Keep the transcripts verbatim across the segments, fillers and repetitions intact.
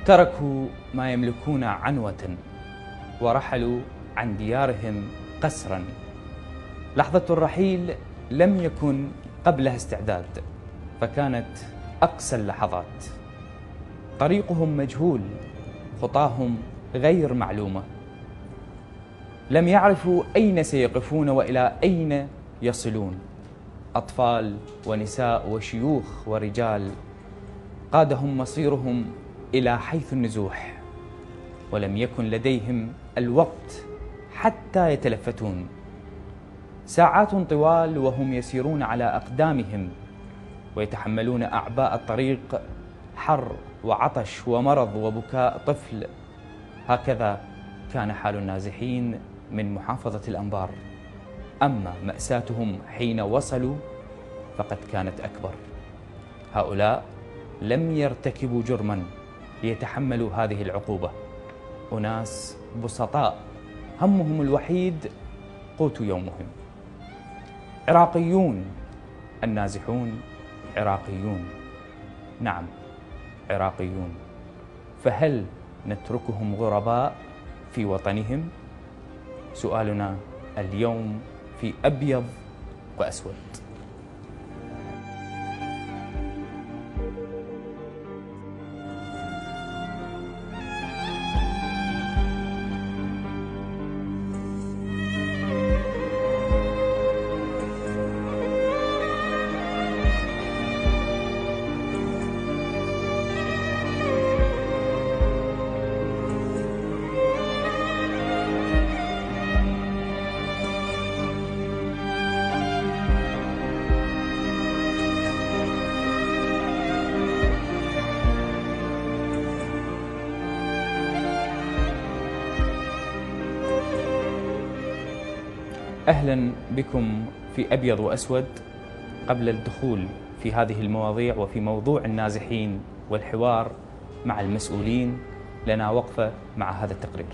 تركوا ما يملكون عنوة ورحلوا عن ديارهم قسرا. لحظة الرحيل لم يكن قبلها استعداد، فكانت أقسى اللحظات. طريقهم مجهول، خطاهم غير معلومة. لم يعرفوا أين سيقفون وإلى أين يصلون. أطفال ونساء وشيوخ ورجال قادهم مصيرهم إلى حيث النزوح، ولم يكن لديهم الوقت حتى يتلفتون. ساعات طوال وهم يسيرون على أقدامهم ويتحملون أعباء الطريق، حر وعطش ومرض وبكاء طفل. هكذا كان حال النازحين من محافظة الأنبار. أما مأساتهم حين وصلوا فقد كانت أكبر. هؤلاء لم يرتكبوا جرما ليتحملوا هذه العقوبة. أناس بسطاء همهم الوحيد قوت يومهم. عراقيون. النازحون عراقيون. نعم، عراقيون. فهل نتركهم غرباء في وطنهم؟ سؤالنا اليوم في أبيض وأسود. أهلا بكم في أبيض وأسود. قبل الدخول في هذه المواضيع وفي موضوع النازحين والحوار مع المسؤولين، لنا وقفة مع هذا التقرير.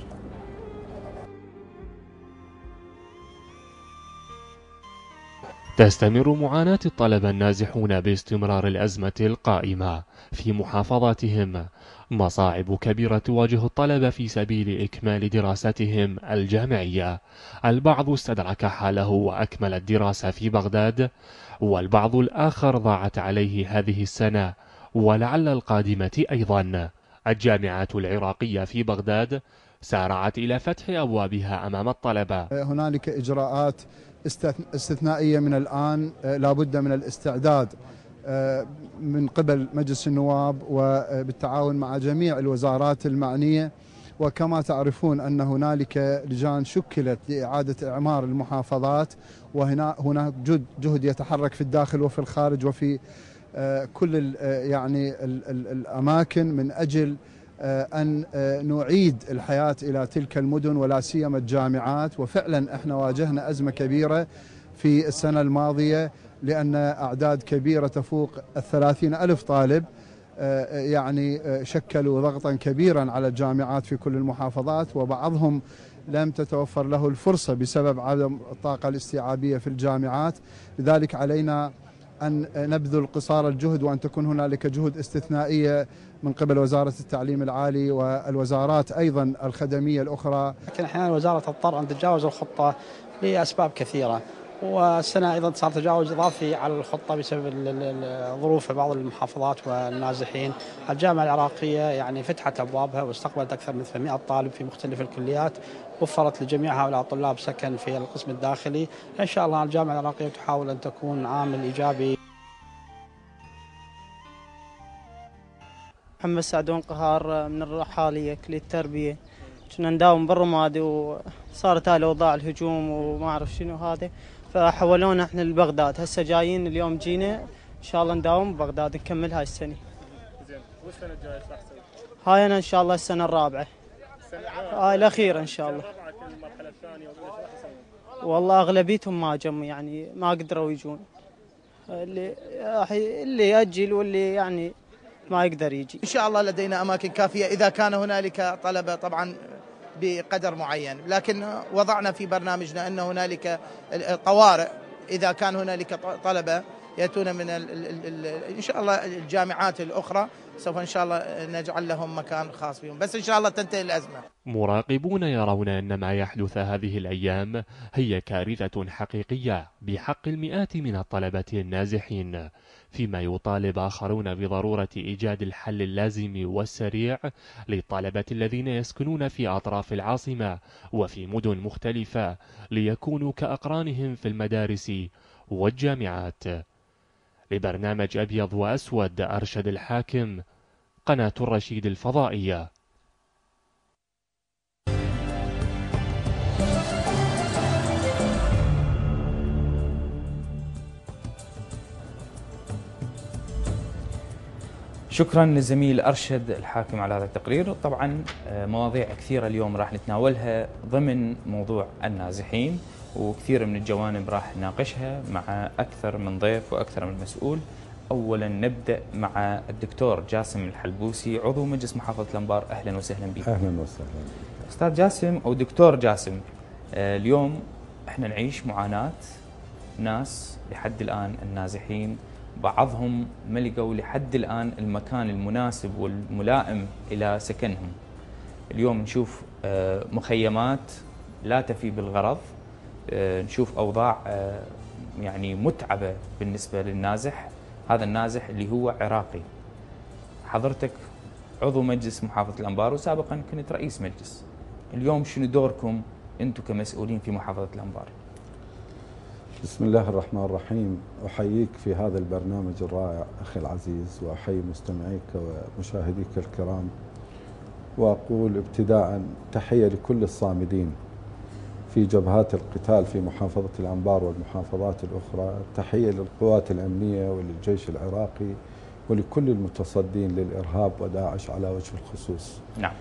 تستمر معاناة الطلبة النازحون باستمرار الأزمة القائمة في محافظاتهم. مصاعب كبيرة تواجه الطلبة في سبيل إكمال دراستهم الجامعية. البعض استدرك حاله وأكمل الدراسة في بغداد، والبعض الآخر ضاعت عليه هذه السنة ولعل القادمة أيضا. الجامعات العراقية في بغداد سارعت إلى فتح أبوابها أمام الطلبة. هنالك إجراءات استثنائية من الآن لا بد من الاستعداد من قبل مجلس النواب وبالتعاون مع جميع الوزارات المعنية. وكما تعرفون أن هنالك لجان شكلت لإعادة إعمار المحافظات، وهنا هناك جهد يتحرك في الداخل وفي الخارج وفي كل يعني الأماكن من أجل أن نعيد الحياة إلى تلك المدن ولا سيما الجامعات. وفعلا احنا واجهنا أزمة كبيرة في السنة الماضية، لأن أعداد كبيرة تفوق الثلاثين ألف طالب يعني شكلوا ضغطا كبيرا على الجامعات في كل المحافظات، وبعضهم لم تتوفر له الفرصة بسبب عدم الطاقة الاستيعابية في الجامعات. لذلك علينا أن نبذل قصارى الجهد وأن تكون هنالك جهود استثنائية من قبل وزارة التعليم العالي والوزارات أيضا الخدمية الأخرى. لكن أحيانا الوزارة تضطر أن تتجاوز الخطة لأسباب كثيرة، والسنة أيضا صار تجاوز إضافي على الخطة بسبب الظروف في بعض المحافظات والنازحين. الجامعة العراقية يعني فتحت أبوابها واستقبلت أكثر من ثمانمائة طالب في مختلف الكليات، وفرت لجميع هؤلاء الطلاب سكن في القسم الداخلي. إن شاء الله الجامعة العراقية تحاول أن تكون عامل إيجابي. محمد سعدون قهار من الرحالية كلية التربية. كنا نداوم بالرمادي وصارت هاي الأوضاع الهجوم وما أعرف شنو هذا، فحولونا احنا لبغداد. هسه جايين اليوم جينا ان شاء الله نداوم ببغداد نكمل هاي السنه. زين، والسنه الجايه ايش راح تسوي؟ هاي انا ان شاء الله السنه الرابعه. السنه الرابعه؟ هاي الاخيره ان شاء الله. السنه الرابعه المرحله الثانيه وايش راح يسوون؟ والله اغلبيتهم ما جم، يعني ما قدروا يجون. اللي اللي ياجل واللي يعني ما يقدر يجي. ان شاء الله لدينا اماكن كافيه اذا كان هنالك طلبه طبعا بقدر معين، لكن وضعنا في برنامجنا أن هنالك طوارئ إذا كان هنالك طلبة يأتون من ال ال ال إن شاء الله الجامعات الأخرى، سوف إن شاء الله نجعل لهم مكان خاص بهم، بس إن شاء الله تنتهي الأزمة. مراقبون يرون أن ما يحدث هذه الأيام هي كارثة حقيقية بحق المئات من الطلبة النازحين، فيما يطالب آخرون بضرورة إيجاد الحل اللازم والسريع للطلبة الذين يسكنون في أطراف العاصمة وفي مدن مختلفة ليكونوا كأقرانهم في المدارس والجامعات. لبرنامج أبيض وأسود، أرشد الحاكم، قناة الرشيد الفضائية. شكرا للزميل أرشد الحاكم على هذا التقرير. طبعا مواضيع كثيرة اليوم راح نتناولها ضمن موضوع النازحين، وكثير من الجوانب راح نناقشها مع أكثر من ضيف وأكثر من مسؤول. أولا نبدأ مع الدكتور جاسم الحلبوسي، عضو مجلس محافظة الأنبار. أهلا وسهلا بك. أهلا وسهلا. أستاذ جاسم أو دكتور جاسم، اليوم احنا نعيش معاناة ناس لحد الآن النازحين، بعضهم ما لقوا لحد الآن المكان المناسب والملائم إلى سكنهم. اليوم نشوف مخيمات لا تفي بالغرض، نشوف أوضاع يعني متعبة بالنسبة للنازح. هذا النازح اللي هو عراقي. حضرتك عضو مجلس محافظة الأنبار وسابقا كنت رئيس مجلس، اليوم شنو دوركم أنتم كمسؤولين في محافظة الأنبار؟ بسم الله الرحمن الرحيم. أحييك في هذا البرنامج الرائع أخي العزيز، وأحيي مستمعيك ومشاهديك الكرام، وأقول ابتداء تحية لكل الصامدين في جبهات القتال في محافظة الأنبار والمحافظات الأخرى، تحية للقوات الأمنية وللجيش العراقي ولكل المتصدين للإرهاب وداعش على وجه الخصوص. نعم.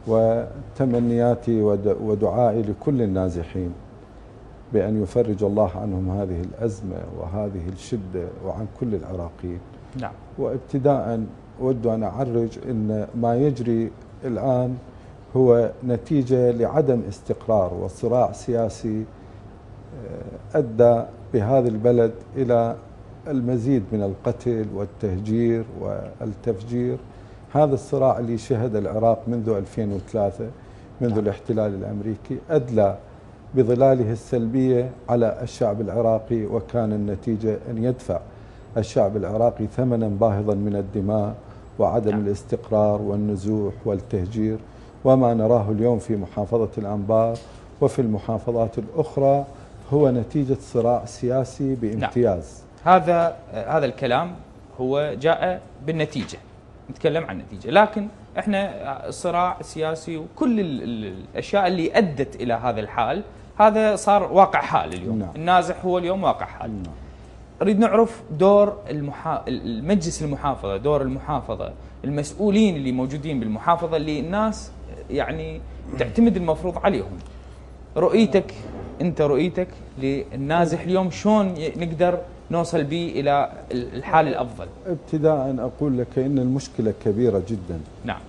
وتمنياتي ودعائي لكل النازحين بأن يفرج الله عنهم هذه الأزمة وهذه الشدة وعن كل العراقيين. نعم. وابتداء أود أن أعرج أن ما يجري الآن هو نتيجة لعدم استقرار وصراع سياسي أدى بهذا البلد إلى المزيد من القتل والتهجير والتفجير. هذا الصراع اللي شهد العراق منذ ألفين وثلاثة، منذ الاحتلال الأمريكي، أدلى بظلاله السلبية على الشعب العراقي، وكان النتيجة أن يدفع الشعب العراقي ثمنا باهظا من الدماء وعدم نعم. الاستقرار والنزوح والتهجير. وما نراه اليوم في محافظة الأنبار وفي المحافظات الأخرى هو نتيجة صراع سياسي بامتياز. نعم. هذا هذا الكلام هو جاء بالنتيجة، نتكلم عن النتيجة، لكن احنا صراع سياسي وكل الأشياء اللي أدت إلى هذا الحال هذا صار واقع حال اليوم. نعم. النازح هو اليوم واقع حال. نعم. نريد نعرف دور المحا... المجلس المحافظة، دور المحافظة، المسؤولين اللي موجودين بالمحافظة اللي الناس يعني تعتمد المفروض عليهم. رؤيتك أنت، رؤيتك للنازح اليوم، شلون نقدر نوصل به إلى الحال الأفضل؟ ابتداء أقول لك إن المشكلة كبيرة جدا. نعم.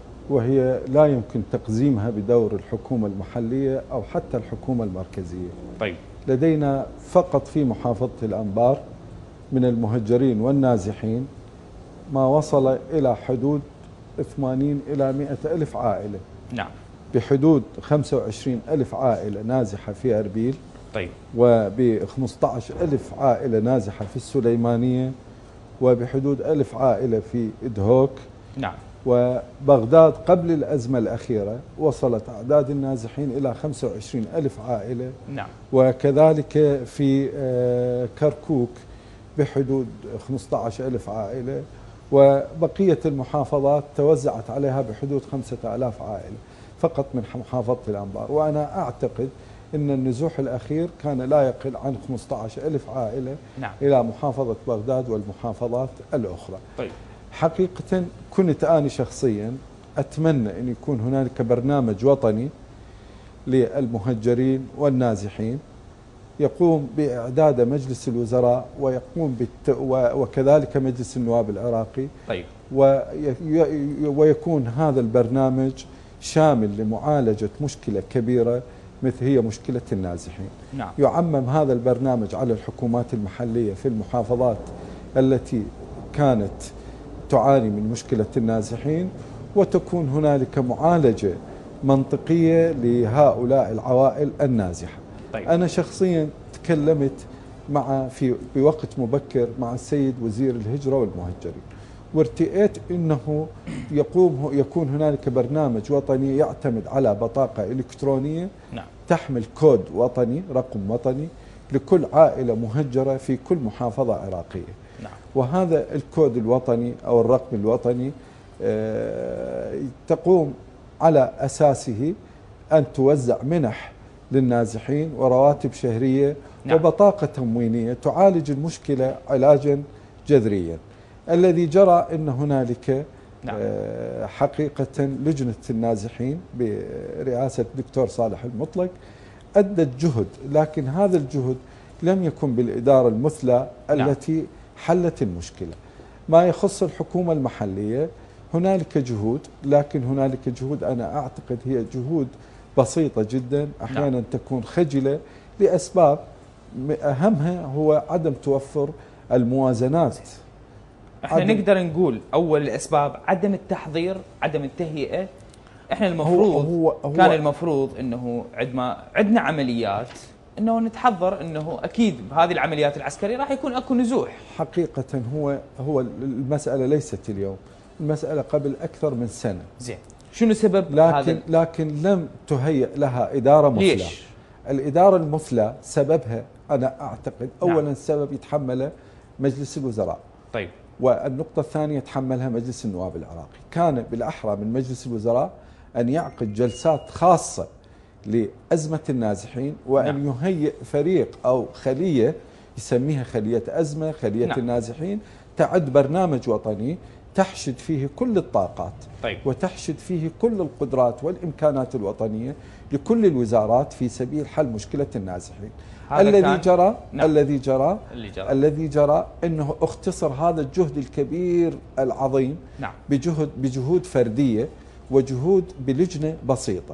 وهي لا يمكن تقزيمها بدور الحكومة المحلية أو حتى الحكومة المركزية. طيب. لدينا فقط في محافظة الأنبار من المهجرين والنازحين ما وصل إلى حدود ثمانين إلى مئة ألف عائلة. نعم. بحدود خمسة وعشرين ألف عائلة نازحة في أربيل. طيب. وب خمسة عشر ألف عائلة نازحة في السليمانية، وبحدود ألف عائلة في إدهوك. نعم. وبغداد قبل الأزمة الأخيرة وصلت أعداد النازحين إلى خمسة وعشرين ألف عائلة. نعم. وكذلك في كركوك بحدود خمسة عشر ألف عائلة، وبقية المحافظات توزعت عليها بحدود خمسة آلاف عائلة فقط من محافظة الأنبار. وأنا أعتقد أن النزوح الأخير كان لا يقل عن خمسة عشر ألف عائلة. نعم. إلى محافظة بغداد والمحافظات الأخرى. طيب. حقيقة كنت أنا شخصيا أتمنى أن يكون هنالك برنامج وطني للمهجرين والنازحين يقوم بإعداد مجلس الوزراء ويقوم بالت... وكذلك مجلس النواب العراقي. طيب. وي... ويكون هذا البرنامج شامل لمعالجة مشكلة كبيرة مثل هي مشكلة النازحين. نعم. يعمم هذا البرنامج على الحكومات المحلية في المحافظات التي كانت تعاني من مشكلة النازحين، وتكون هنالك معالجة منطقية لهؤلاء العوائل النازحة. طيب. أنا شخصيا تكلمت مع في بوقت مبكر مع السيد وزير الهجرة والمهجرين، وارتئيت أنه يقوم يكون هنالك برنامج وطني يعتمد على بطاقة إلكترونية نعم. تحمل كود وطني، رقم وطني لكل عائلة مهجرة في كل محافظة عراقية. نعم. وهذا الكود الوطني أو الرقم الوطني تقوم على أساسه أن توزع منح للنازحين ورواتب شهرية. نعم. وبطاقة تموينية تعالج المشكلة علاجا جذريا. الذي جرى أن هنالك نعم. حقيقة لجنة النازحين برئاسة الدكتور صالح المطلق أدت جهد، لكن هذا الجهد لم يكن بالإدارة المثلى التي نعم. حلت المشكلة. ما يخص الحكومة المحلية هنالك جهود، لكن هنالك جهود أنا أعتقد هي جهود بسيطة جدا، أحيانا نعم. تكون خجلة لأسباب أهمها هو عدم توفر الموازنات. احنا عدم نقدر نقول أول الأسباب عدم التحضير، عدم التهيئة. احنا المفروض هو هو كان المفروض أنه عندما عندنا عمليات أنه نتحضر أنه أكيد بهذه العمليات العسكرية راح يكون أكو نزوح. حقيقة هو هو المسألة ليست اليوم، المسألة قبل أكثر من سنة. زين، شنو سبب لكن هذا؟ لكن لم تهيئ لها إدارة مثلى. ليش؟ الإدارة المثلى سببها أنا أعتقد أولا نعم. السبب يتحمله مجلس الوزراء. طيب. والنقطة الثانية يتحملها مجلس النواب العراقي. كان بالأحرى من مجلس الوزراء أن يعقد جلسات خاصة لأزمة النازحين، وأن نعم. يهيئ فريق أو خلية يسميها خلية أزمة، خلية نعم. النازحين، تعد برنامج وطني تحشد فيه كل الطاقات. طيب. وتحشد فيه كل القدرات والإمكانات الوطنية لكل الوزارات في سبيل حل مشكلة النازحين. الذي جرى نعم. الذي جرى جرى. الذي جرى انه اختصر هذا الجهد الكبير العظيم نعم. بجهد بجهود فرديه وجهود بلجنه بسيطه.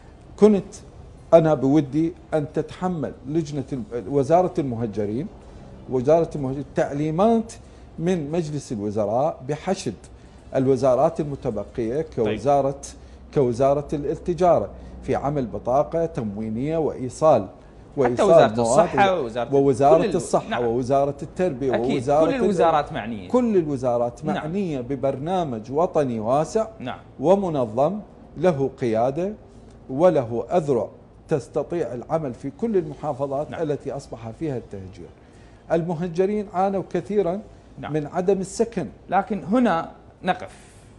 كنت انا بودي ان تتحمل لجنه وزاره المهجرين وزاره المهجرين تعليمات من مجلس الوزراء بحشد الوزارات المتبقيه كوزاره طيب. كوزاره التجاره في عمل بطاقه تموينيه وايصال حتى وزارة الصحة ووزارة, ووزارة الصحة نعم. ووزارة التربية أكيد. ووزارة كل الوزارات معنية كل الوزارات معنية نعم. ببرنامج وطني واسع نعم. ومنظم له قيادة وله أذرع تستطيع العمل في كل المحافظات نعم. التي أصبح فيها التهجير. المهجرين عانوا كثيرا نعم. من عدم السكن. لكن هنا نقف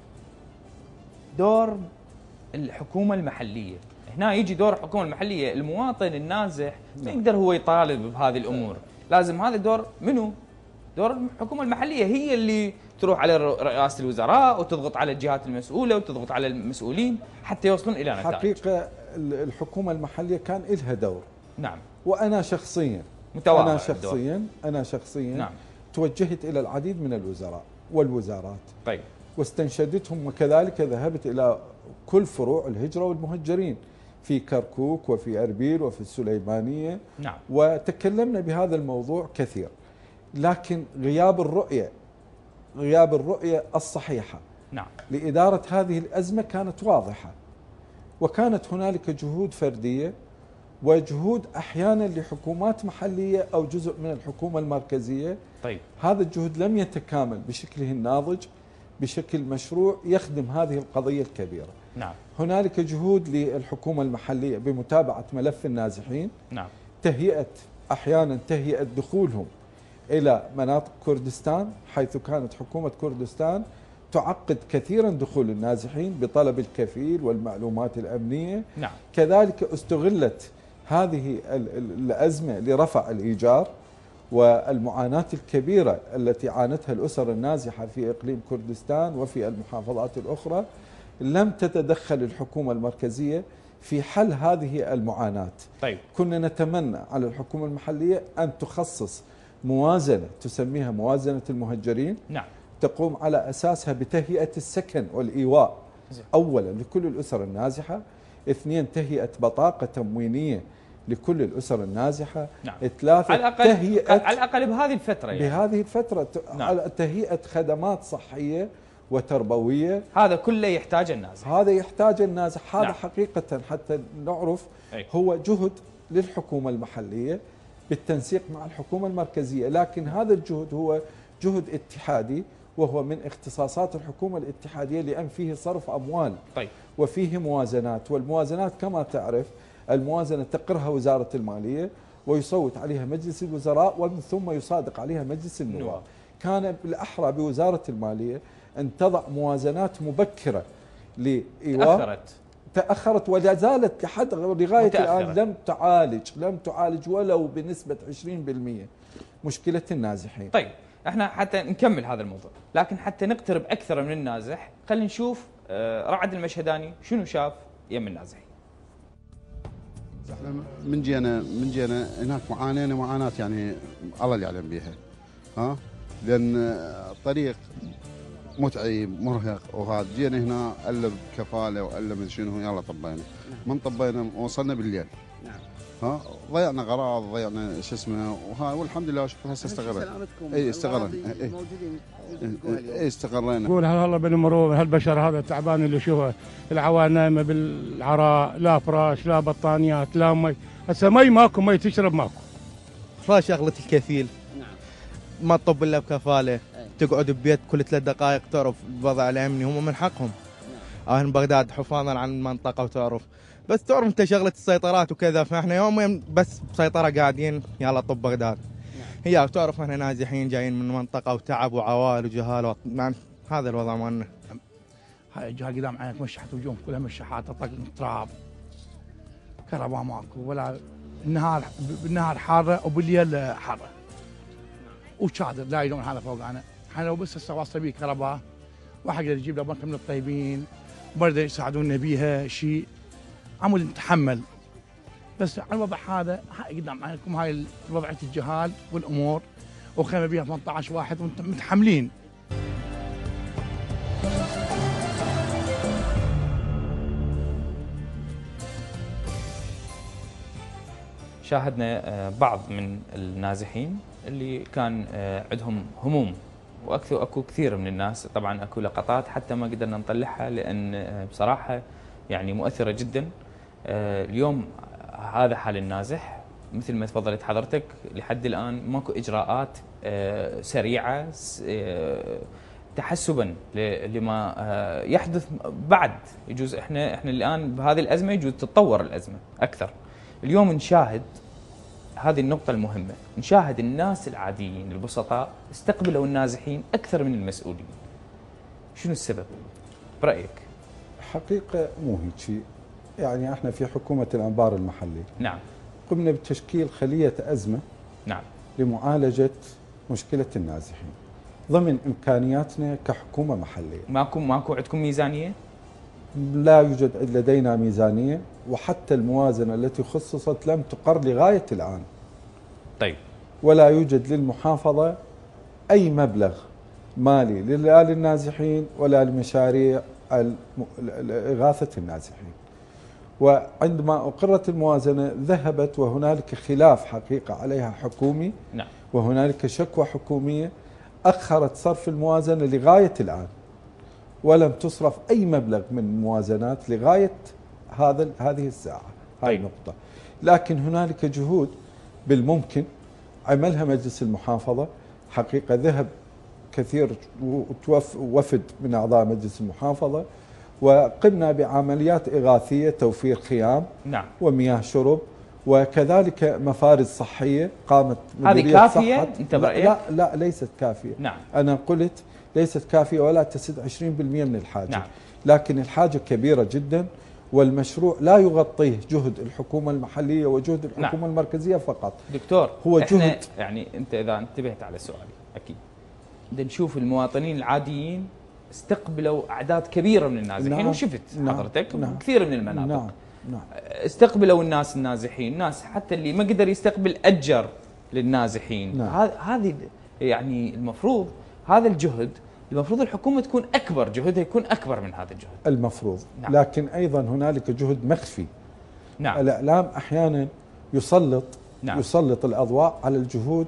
دور الحكومة المحلية. هنا يجي دور الحكومة المحلية. المواطن النازح ما يقدر هو يطالب بهذه الأمور، لازم هذا دور منو؟ دور الحكومة المحلية، هي اللي تروح على رئاسة الوزراء وتضغط على الجهات المسؤولة وتضغط على المسؤولين حتى يوصلون إلى نتائج. حقيقة الحكومة المحلية كان لها دور. نعم. وأنا شخصيا متواضع أنا شخصيا الدور. أنا شخصيا نعم. توجهت إلى العديد من الوزراء والوزارات. طيب. واستنشدتهم، وكذلك ذهبت إلى كل فروع الهجرة والمهجرين في كركوك وفي أربيل وفي السليمانية نعم. وتكلمنا بهذا الموضوع كثير، لكن غياب الرؤية غياب الرؤية الصحيحة نعم. لإدارة هذه الأزمة كانت واضحة، وكانت هنالك جهود فردية وجهود أحيانا لحكومات محلية أو جزء من الحكومة المركزية. طيب. هذا الجهد لم يتكامل بشكله الناضج بشكل مشروع يخدم هذه القضية الكبيرة. نعم. هنالك جهود للحكومة المحلية بمتابعة ملف النازحين. نعم. تهيئة أحيانا تهيئة دخولهم إلى مناطق كردستان، حيث كانت حكومة كردستان تعقد كثيرا دخول النازحين بطلب الكفيل والمعلومات الأمنية. نعم. كذلك استغلت هذه الأزمة لرفع الإيجار والمعاناة الكبيرة التي عانتها الأسر النازحة في إقليم كردستان وفي المحافظات الأخرى. لم تتدخل الحكومة المركزية في حل هذه المعاناة. طيب. كنا نتمنى على الحكومة المحلية أن تخصص موازنة تسميها موازنة المهجرين. نعم. تقوم على أساسها بتهيئة السكن والإيواء زي. أولا لكل الأسر النازحة، اثنين تهيئة بطاقة تموينية لكل الأسر النازحة. نعم. ثلاثة على الأقل تهيئة على الأقل بهذه الفترة يعني. بهذه الفترة نعم. تهيئة خدمات صحية وتربوية. هذا كله يحتاج النازح. هذا يحتاج النازح. هذا نعم. حقيقة حتى نعرف أي. هو جهد للحكومة المحلية بالتنسيق مع الحكومة المركزية، لكن هذا الجهد هو جهد اتحادي، وهو من اختصاصات الحكومة الاتحادية لأن فيه صرف أموال. طيب. وفيه موازنات، والموازنات كما تعرف الموازنة تقرها وزارة المالية ويصوت عليها مجلس الوزراء ومن ثم يصادق عليها مجلس النواب. كان بالأحرى بوزارة المالية أن تضع موازنات مبكرة لإيواء. تأخرت تأخرت ولا زالت لحد لغاية متأخرة. الآن لم تعالج لم تعالج ولو بنسبة عشرين بالمئة مشكلة النازحين. طيب احنا حتى نكمل هذا الموضوع، لكن حتى نقترب أكثر من النازح خلينا نشوف رعد المشهداني شنو شاف يم النازحين. احنا من جينا من جينا هناك معانينا معاناة يعني الله اللي يعلم بها، ها، لأن الطريق متعب مرهق، وهذا جينا هنا قلب كفاله وقلب شنو، يلا طبينا. من طبينا وصلنا بالليل. نعم. ها، ضيعنا غراض، ضيعنا شو اسمه، وهاي والحمد لله شوف هسه استغرينا. اي استغرينا. اي استغرينا. نقول هلا بالمرور هالبشر هذا تعبان اللي شوفه، العوائل نايمه بالعراء، لا فراش لا بطانيات لا مي، هسه مي ماكو، مي تشرب ماكو. فراش شغله الكفيل. نعم. ما تطب الا بكفاله. تقعد ببيت كل ثلاث دقائق تعرف الوضع الامني، هم من حقهم. اهل بغداد حفاظا عن المنطقه وتعرف، بس تعرف انت شغله السيطرات وكذا، فاحنا يومين بس سيطره قاعدين يلا طب بغداد. هي تعرف احنا نازحين جايين من منطقه وتعب وعوائل وجهال، يعني هذا الوضع مالنا. هاي الجهه قدام عينك مشحت وجوم كلها مشحات، طق تراب، كهرباء ماكو، ولا النهار بالنهار حاره وبالليل حاره. وشادر لا يلون هذا فوقنا، احنا لو بس هسه واصله بيه كهرباء واحد يقدر يجيب له بنك من الطيبين، برضه يساعدونا بيها شيء، عمود نتحمل. بس على الوضع هذا هاي قدام عينكم، هاي وضعيه الجهال والامور، وخيمه بيها ثمانية عشر واحد متحملين. شاهدنا بعض من النازحين اللي كان عندهم هموم، واكثر اكو كثير من الناس، طبعا اكو لقطات حتى ما قدرنا نطلعها لان بصراحه يعني مؤثره جدا. اليوم هذا حال النازح مثل ما تفضلت حضرتك، لحد الان ماكو اجراءات سريعه تحسبا لما يحدث بعد. يجوز احنا احنا الان بهذه الازمه يجوز تتطور الازمه اكثر. اليوم نشاهد هذه النقطة المهمة، نشاهد الناس العاديين البسطاء استقبلوا النازحين أكثر من المسؤولين. شنو السبب برأيك؟ حقيقة مو هيك شيء، يعني احنا في حكومة الأنبار المحلي نعم قمنا بتشكيل خلية أزمة نعم لمعالجة مشكلة النازحين ضمن إمكانياتنا كحكومة محلية. ماكو ماكو عندكم ميزانية؟ لا يوجد لدينا ميزانية، وحتى الموازنة التي خصصت لم تقر لغاية الآن. طيب. ولا يوجد للمحافظة أي مبلغ مالي لا للنازحين ولا لمشاريع إغاثة النازحين. وعندما أقرت الموازنة ذهبت وهنالك خلاف حقيقة عليها حكومي. نعم. وهنالك شكوى حكومية أخرت صرف الموازنة لغاية الآن، ولم تصرف أي مبلغ من الموازنات لغاية هذا هذه الساعة. هاي طيب. نقطة. لكن هنالك جهود بالممكن عملها مجلس المحافظة. حقيقة ذهب كثير وفد من أعضاء مجلس المحافظة، وقمنا بعمليات إغاثية، توفير خيام نعم. ومياه شرب، وكذلك مفارز صحية قامت هذه كافية انت برأيك؟ لا لا ليست كافية. نعم. أنا قلت ليست كافية ولا تسد عشرين بالمئة من الحاجة. نعم. لكن الحاجة كبيرة جدا، والمشروع لا يغطيه جهد الحكومة المحلية وجهد الحكومة نعم. المركزية فقط. دكتور هو جهد يعني أنت إذا انتبهت على سؤالي أكيد بدنا نشوف المواطنين العاديين استقبلوا أعداد كبيرة من النازحين. نعم. وشفت نعم. حضرتك نعم. كثير من المناطق. نعم. نعم. استقبلوا الناس النازحين، ناس حتى اللي ما قدر يستقبل أجر للنازحين. نعم. هذه يعني المفروض هذا الجهد المفروض الحكومة تكون أكبر، جهدها يكون أكبر من هذا الجهد المفروض. نعم. لكن أيضا هنالك جهد مخفي. نعم. الإعلام أحيانا يسلط نعم. يسلط الأضواء على الجهود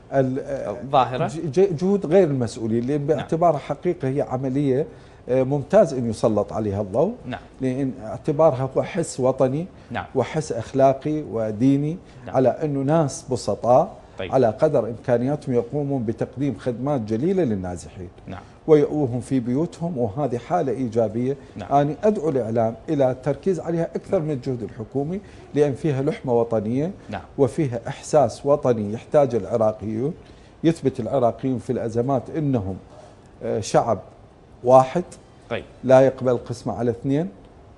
الظاهرة، جهود غير المسؤولين، لأن باعتبارها حقيقة هي عملية ممتاز أن يسلط عليها الضوء. نعم. لأن اعتبارها هو حس وطني. نعم. وحس أخلاقي وديني. نعم. على أنه ناس بسطاء. طيب. على قدر إمكانياتهم يقومون بتقديم خدمات جليلة للنازحين. نعم. ويؤوهم في بيوتهم، وهذه حالة إيجابية. نعم. أنا أدعو الإعلام إلى التركيز عليها أكثر نعم. من الجهد الحكومي، لأن فيها لحمة وطنية. نعم. وفيها إحساس وطني يحتاج العراقيون. يثبت العراقيون في الأزمات أنهم شعب واحد. طيب. لا يقبل القسمة على اثنين،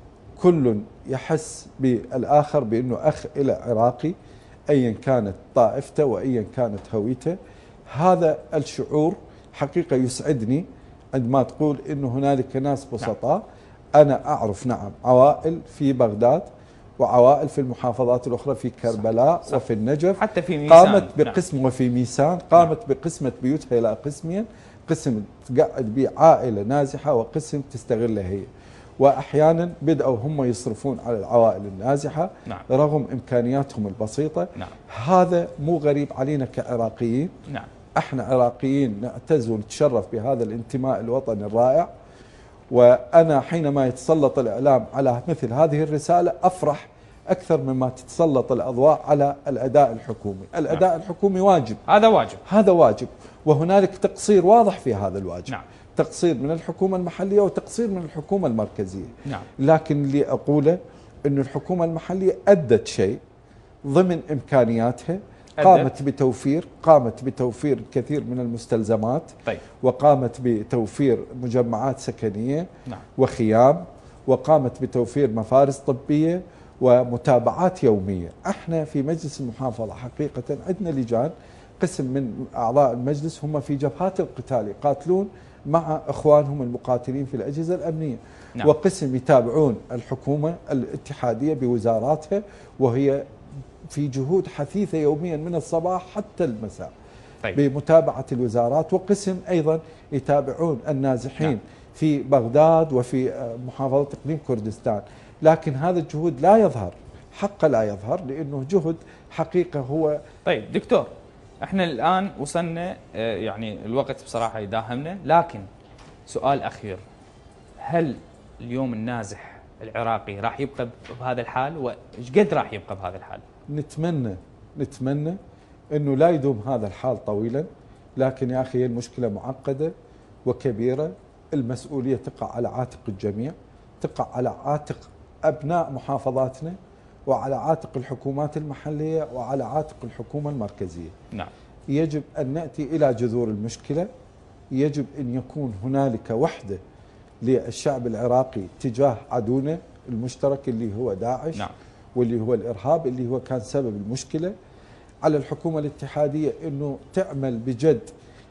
كل يحس بالآخر بأنه أخ إلى عراقي أيا كانت طائفته وأيا كانت هويته. هذا الشعور حقيقة يسعدني عندما تقول أنه هنالك ناس بسطاء. نعم. أنا أعرف نعم عوائل في بغداد وعوائل في المحافظات الأخرى في كربلاء. صح. وفي النجف حتى في ميسان قامت بقسم. نعم. وفي ميسان قامت نعم. بقسمة بيوتها إلى قسمين، قسم تقعد به عائلة نازحة وقسم تستغلها هي. وأحيانا بدأوا هم يصرفون على العوائل النازحة. نعم. رغم إمكانياتهم البسيطة. نعم. هذا مو غريب علينا كعراقيين. نعم. احنا عراقيين نعتز ونتشرف بهذا الانتماء الوطني الرائع. وأنا حينما يتسلط الإعلام على مثل هذه الرسالة أفرح أكثر مما تتسلط الأضواء على الأداء الحكومي. الأداء نعم. الحكومي واجب، هذا واجب، هذا واجب، وهنالك تقصير واضح في هذا الواجب. نعم. تقصير من الحكومة المحلية وتقصير من الحكومة المركزية. نعم. لكن اللي أقوله أن الحكومة المحلية أدت شيء ضمن إمكانياتها. قامت بتوفير قامت بتوفير الكثير من المستلزمات. طيب. وقامت بتوفير مجمعات سكنية. نعم. وخيام، وقامت بتوفير مفارس طبية ومتابعات يومية. احنا في مجلس المحافظة حقيقة عندنا لجان، قسم من أعضاء المجلس هم في جبهات القتال يقاتلون مع إخوانهم المقاتلين في الأجهزة الأمنية. نعم. وقسم يتابعون الحكومة الاتحادية بوزاراتها، وهي في جهود حثيثة يوميا من الصباح حتى المساء. طيب. بمتابعة الوزارات. وقسم أيضا يتابعون النازحين. نعم. في بغداد وفي محافظة إقليم كردستان. لكن هذا الجهود لا يظهر، حق لا يظهر، لأنه جهد حقيقة هو. طيب دكتور، احنا الآن وصلنا يعني الوقت بصراحة يداهمنا، لكن سؤال أخير، هل اليوم النازح العراقي راح يبقى بهذا الحال، وإيش قد راح يبقى بهذا الحال؟ نتمنى نتمنى أنه لا يدوم هذا الحال طويلا، لكن يا أخي المشكلة معقدة وكبيرة. المسؤولية تقع على عاتق الجميع، تقع على عاتق أبناء محافظاتنا، وعلى عاتق الحكومات المحلية، وعلى عاتق الحكومة المركزية. نعم. يجب أن نأتي إلى جذور المشكلة. يجب أن يكون هنالك وحدة للشعب العراقي تجاه عدونا المشترك اللي هو داعش. نعم. واللي هو الإرهاب اللي هو كان سبب المشكلة. على الحكومة الاتحادية أنه تعمل بجد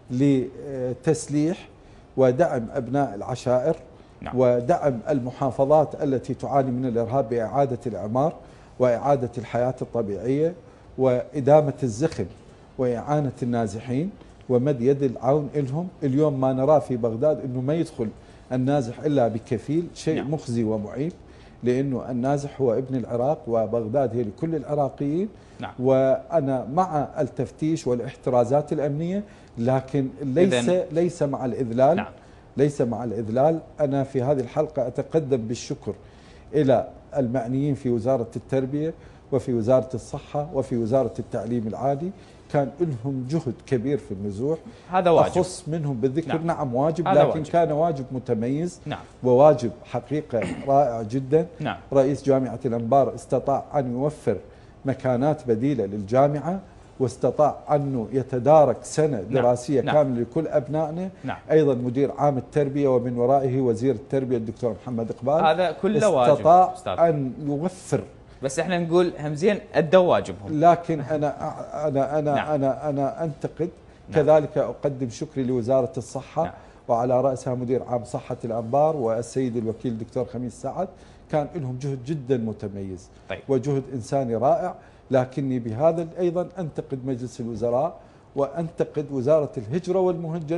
لتسليح ودعم أبناء العشائر. نعم. ودعم المحافظات التي تعاني من الإرهاب بإعادة الإعمار وإعادة الحياة الطبيعية وإدامة الزخم وإعانة النازحين ومد يد العون لهم. اليوم ما نراه في بغداد أنه ما يدخل النازح إلا بكفيل، شيء نعم. مخزي ومعيب، لأنه النازح هو ابن العراق وبغداد هي لكل العراقيين. نعم. وأنا مع التفتيش والاحترازات الأمنية، لكن ليس ليس مع الإذلال. نعم. ليس مع الإذلال. أنا في هذه الحلقة أتقدم بالشكر إلى المعنيين في وزارة التربية وفي وزارة الصحة وفي وزارة التعليم العالي، كان لهم جهد كبير في النزوح. هذا واجب. أخص منهم بالذكر. نعم, نعم واجب، لكن واجب. كان واجب متميز. نعم. وواجب حقيقة رائع جدا. نعم. رئيس جامعة الأنبار استطاع أن يوفر مكانات بديلة للجامعة، واستطاع أنه يتدارك سنة دراسية نعم. كاملة لكل أبنائنا. نعم. أيضا مدير عام التربية ومن ورائه وزير التربية الدكتور محمد إقبال، هذا كله واجب. استطاع أن يوفر. بس احنا نقول همزين أدوا واجبهم. لكن أنا أنا أنا نعم. أنا أنا أنتقد. نعم. كذلك أقدم شكري لوزارة الصحة. نعم. وعلى رأسها مدير عام صحة الأنبار والسيد الوكيل الدكتور خميس سعد، كان لهم جهد جدا متميز. طيب. وجهد إنساني رائع. لكني بهذا أيضا أنتقد مجلس الوزراء وأنتقد وزارة الهجرة والمهجرين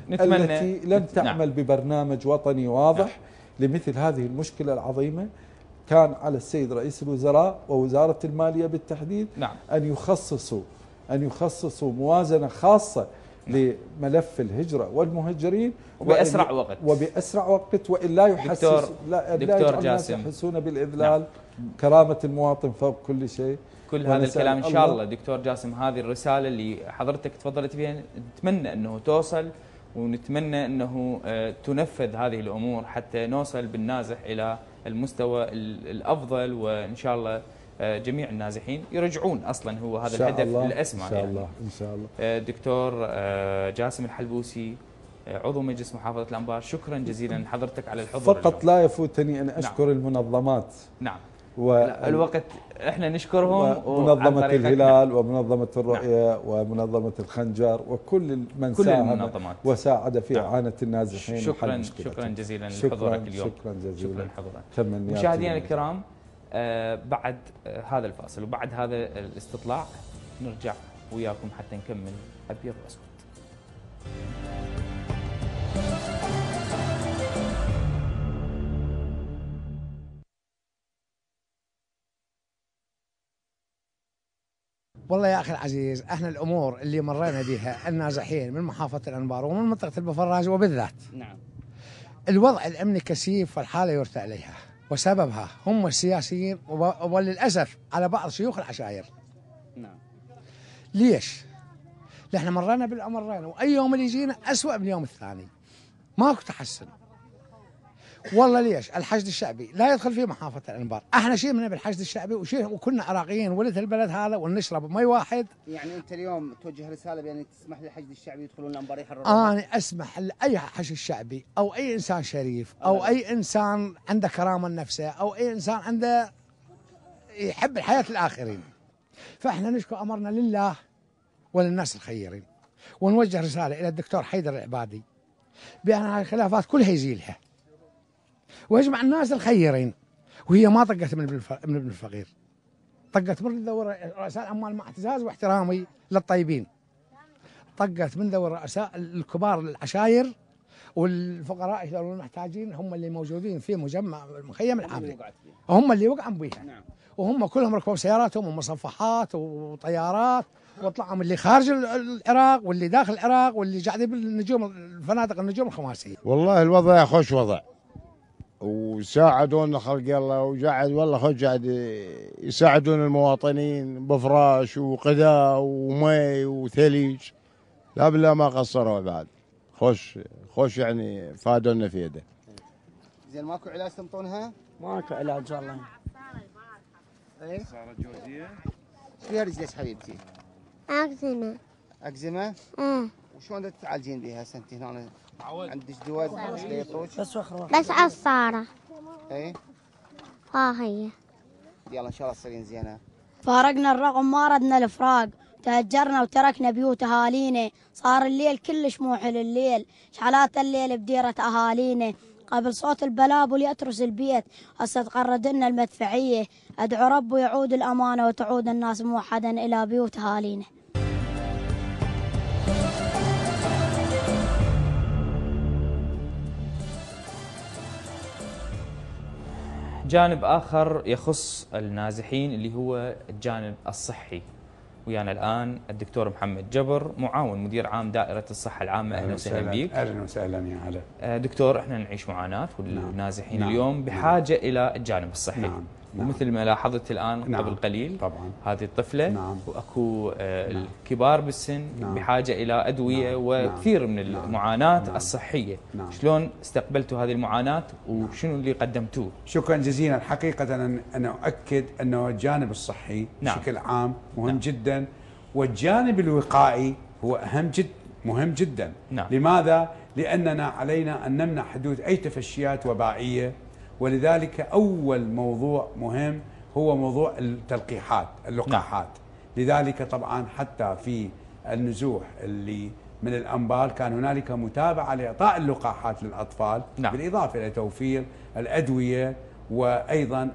التي لم تعمل نعم. ببرنامج وطني واضح نعم. لمثل هذه المشكلة العظيمة. كان على السيد رئيس الوزراء ووزارة المالية بالتحديد نعم. أن يخصصوا أن يخصصوا موازنة خاصة نعم. لملف الهجرة والمهجرين وبأسرع وقت وبأسرع وقت وإلا يحسس دكتور, لا دكتور جاسم يحسون بالإذلال نعم. كرامة المواطن فوق كل شيء. كل هذا الكلام إن شاء الله دكتور جاسم، هذه الرسالة اللي حضرتك تفضلت فيها نتمنى أنه توصل، ونتمنى أنه تنفذ هذه الأمور حتى نوصل بالنازح إلى المستوى الأفضل، وإن شاء الله جميع النازحين يرجعون. أصلا هو هذا الهدف الأسمى إن شاء الله إن شاء الله. دكتور جاسم الحلبوسي عضو مجلس محافظة الأنبار، شكرا جزيلا لحضرتك على الحضور. فقط اليوم. لا يفوتني أن أشكر نعم. المنظمات نعم الوقت احنا نشكرهم، ومنظمة الهلال ومنظمة الرؤية نعم. ومنظمة الخنجر وكل من كل ساهم وساعد في نعم. إعانة النازحين. شكرا شكرا جزيلا لحضورك اليوم. شكرا جزيلا شكرا لحضورك. مشاهدينا الكرام، آه بعد آه هذا الفاصل وبعد هذا الاستطلاع نرجع وياكم حتى نكمل أبيض وأسود. والله يا أخي العزيز، احنا الأمور اللي مرينا بها النازحين من محافظة الأنبار ومن منطقة البفراج وبالذات نعم الوضع الأمني كثيف والحالة يرثى عليها، وسببها هم السياسيين وللأسف على بعض شيوخ العشائر. نعم ليش؟ لأن احنا مرينا بالأمرين، وأي يوم اللي يجينا أسوأ من اليوم الثاني، ماكو تحسن. والله ليش؟ الحشد الشعبي لا يدخل في محافظة الأنبار، احنا شيء من بالحشد الشعبي وشيء وكنا عراقيين ولد البلد هذا ونشرب مي واحد. يعني انت اليوم توجه رسالة بأن تسمح للحشد الشعبي يدخلون الأنبار يحررون؟ انا اسمح لاي حشد شعبي او اي انسان شريف او اي انسان عنده كرامة لنفسه او اي انسان عنده يحب الحياة الآخرين، فاحنا نشكو امرنا لله وللناس الخيرين، ونوجه رسالة الى الدكتور حيدر العبادي بأن هذه الخلافات كلها يزيلها ويجمع الناس الخيرين، وهي ما طقت من ابن الفقير، طقت من ذوي رؤساء الاموال مع اعتزاز واحترامي للطيبين، طقت من ذوي الرؤساء الكبار العشاير والفقراء والمحتاجين، هم اللي موجودين في مجمع المخيم العاملي، هم اللي وقعوا بيها، وهم كلهم ركبوا سياراتهم ومصفحات وطيارات وطلعوا من اللي خارج العراق واللي داخل العراق واللي قاعدين بالنجوم الفنادق النجوم الخماسيه. والله الوضع خوش وضع، وساعدونا خلق الله، وقاعد والله خوش قاعد يساعدون المواطنين بفراش وغذاء ومي وثلج، لا بالله ما قصروا بعد، خوش خوش يعني فادونا في يده. زين ماكو علاج تنطونها؟ ماكو علاج والله. ايه؟ صارت جوزيه؟ شو فيها رجلك حبيبتي؟ أكزيما. أكزيما؟ ايه. وشلون تتعالجين بها هسه انت هنا؟ عندك دواء يطوش؟ بس بس عصارة. ايه؟ ها هي. يلا ان شاء الله تصيرين زينة. فارقنا الرقم ما ردنا الفراق، تهجرنا وتركنا بيوت اهالينا، صار الليل كلش مو حلو الليل، شعلات الليل بديرة اهالينا، قبل صوت البلابل يترس البيت، هسه تقرد لنا المدفعية، ادعو رب يعود الامانة وتعود الناس موحدا الى بيوت اهالينا. جانب آخر يخص النازحين اللي هو الجانب الصحي، ويانا الآن الدكتور محمد جبر معاون مدير عام دائرة الصحة العامة. أهلا وسهلا بك. أهلا وسهلا يا هلا. دكتور، احنا نعيش معاناة والنازحين نعم. اليوم بحاجة نعم. إلى الجانب الصحي. نعم. نعم. ومثل ما لاحظت الآن نعم. قبل قليل طبعا هذه الطفلة نعم. وأكو آه نعم. الكبار بالسن نعم. بحاجة إلى أدوية نعم. وكثير من المعاناة نعم. الصحية. نعم. شلون استقبلتوا هذه المعاناة وشنو اللي قدمتوه؟ شكرا جزيلا. حقيقة أنا أؤكد أنه الجانب الصحي نعم. بشكل عام مهم نعم. جدا، والجانب الوقائي هو أهم جدا مهم جدا. نعم. لماذا؟ لأننا علينا أن نمنع حدوث أي تفشيات وبائية، ولذلك أول موضوع مهم هو موضوع التلقيحات اللقاحات. نعم. لذلك طبعا حتى في النزوح اللي من الأنبار كان هنالك متابعة لإعطاء اللقاحات للأطفال. نعم. بالإضافة إلى توفير الأدوية، وأيضا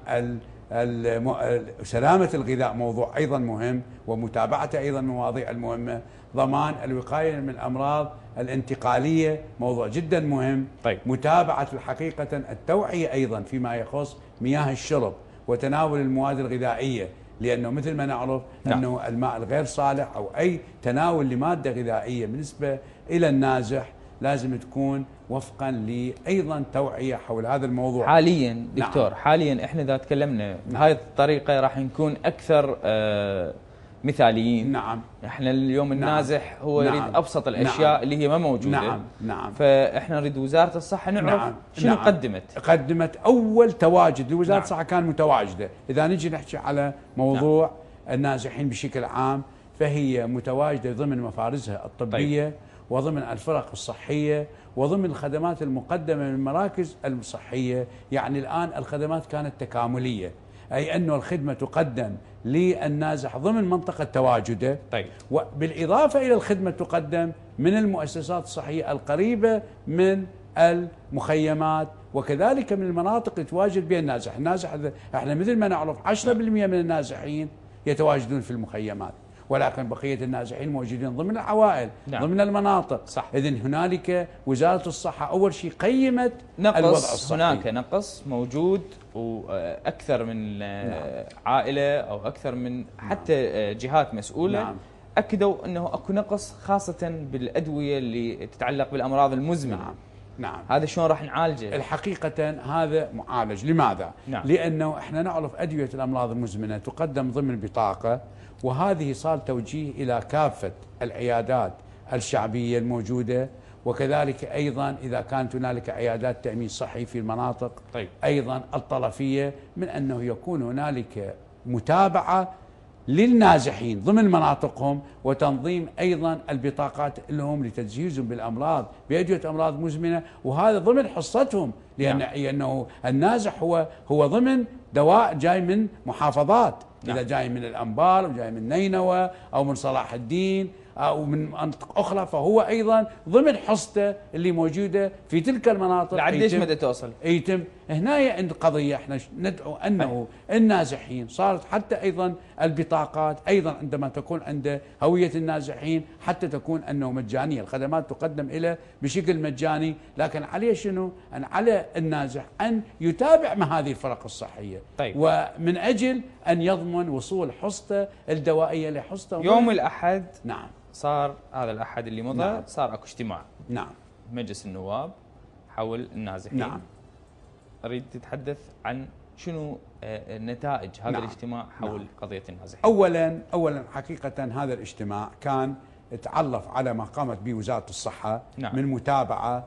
سلامة الغذاء موضوع أيضا مهم، ومتابعته أيضا مواضيع المهمة. ضمان الوقاية من الأمراض الانتقالية، موضوع جدا مهم. طيب. متابعة الحقيقة التوعية أيضا فيما يخص مياه الشرب وتناول المواد الغذائية، لأنه مثل ما نعرف نعم. أنه الماء الغير صالح أو أي تناول لمادة غذائية بالنسبة إلى النازح لازم تكون وفقا لأيضا توعية حول هذا الموضوع. حاليا دكتور، نعم. حاليا احنا إذا تكلمنا نعم. بهذه الطريقة راح نكون أكثر آه مثاليين. نعم. احنا اليوم النازح نعم. هو يريد نعم. ابسط الاشياء نعم. اللي هي ما موجوده. نعم نعم. فاحنا نريد وزاره الصحه نعرف نعم. شنو نعم. قدمت. قدمت اول تواجد لوزاره نعم. الصحه كان متواجده، اذا نجي نحكي على موضوع نعم. النازحين بشكل عام فهي متواجده ضمن مفارزها الطبيه طيب. وضمن الفرق الصحيه وضمن الخدمات المقدمه من المراكز الصحيه، يعني الان الخدمات كانت تكامليه، أي أنه الخدمة تقدم للنازح ضمن منطقة تواجده طيب. وبالإضافة إلى الخدمة تقدم من المؤسسات الصحية القريبة من المخيمات وكذلك من المناطق اللي يتواجد بها النازح. النازح احنا مثل ما نعرف عشرة بالمئة من النازحين يتواجدون في المخيمات، ولكن بقية النازحين موجودين ضمن العوائل نعم. ضمن المناطق. صح. إذن هنالك وزارة الصحة أول شيء قيمت نقص الوضع الصحي. هناك نقص موجود، وأكثر من نعم. عائلة أو أكثر من حتى نعم. جهات مسؤولة نعم. أكدوا أنه أكو نقص خاصة بالأدوية اللي تتعلق بالأمراض المزمنة. نعم. نعم. هذا شلون راح نعالجه؟ الحقيقة هذا معالج. لماذا؟ نعم. لأنه احنا نعرف أدوية الأمراض المزمنة تقدم ضمن بطاقة، وهذه صار توجيه إلى كافة العيادات الشعبية الموجودة، وكذلك أيضا إذا كانت هنالك عيادات تأمين صحي في المناطق طيب. أيضا الطرفية، من أنه يكون هنالك متابعة للنازحين ضمن مناطقهم وتنظيم أيضا البطاقات لهم لتجهيزهم بالأمراض بأدوية أمراض مزمنة، وهذا ضمن حصتهم، لأن نعم. لأنه النازح هو هو ضمن دواء جاي من محافظات نعم. إذا جاي من الأنبار أو جاي من نينوى أو من صلاح الدين أو من مناطق أخرى فهو أيضا ضمن حصته اللي موجودة في تلك المناطق. لعديش مدى توصل؟ يتم هنا عند قضية احنا ندعو أنه النازحين صارت حتى أيضا البطاقات أيضا عندما تكون عند هوية النازحين حتى تكون أنه مجانية، الخدمات تقدم إليه بشكل مجاني، لكن عليه شنو؟ أن على النازح أن يتابع مع هذه الفرق الصحية طيب. ومن أجل أن يضمن وصول حصته الدوائية لحصته. يوم الأحد نعم صار هذا الأحد اللي مضى نعم. صار اكو اجتماع نعم مجلس النواب حول النازحين. نعم. أريد تتحدث عن شنو نتائج هذا نعم. الاجتماع حول نعم. قضية النازحين. أولا أولا حقيقة هذا الاجتماع كان تعلق على ما قامت به وزارة الصحة نعم. من متابعة